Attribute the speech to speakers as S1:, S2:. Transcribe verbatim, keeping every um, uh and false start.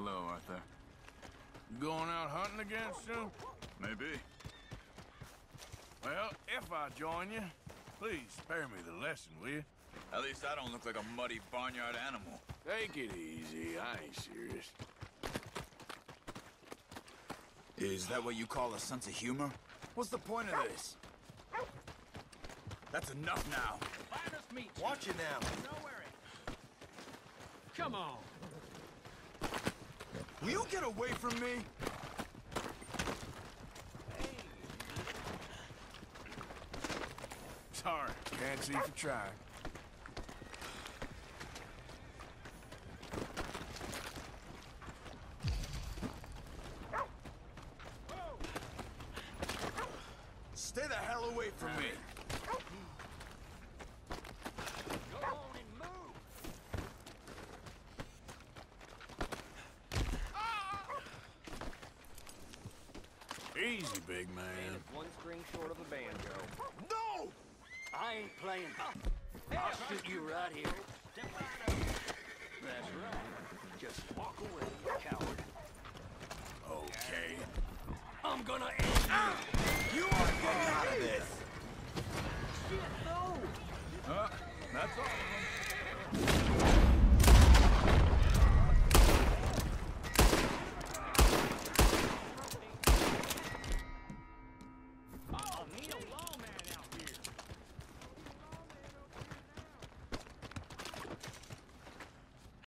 S1: Hello, Arthur. You going out hunting again soon?
S2: Maybe.
S1: Well, if I join you, please spare me the lesson, will you?
S2: At least I don't look like a muddy barnyard animal.
S1: Take it easy. I ain't serious.
S2: Is that what you call a sense of humor? What's the point of this? That's enough now.
S3: Finest meat.
S4: Watch it now.
S3: No worry. Come on.
S2: Will you get away from me?
S1: Sorry, can't see for trying.
S2: Stay the hell away from me.
S3: Go on and move.
S1: Easy, big man.
S3: Man is one string short of a banjo.
S2: No!
S3: I ain't playing. I'll shoot you right here. Step right up. That's right. Just walk away, you coward.
S1: Okay.
S3: I'm gonna end you.
S2: You are getting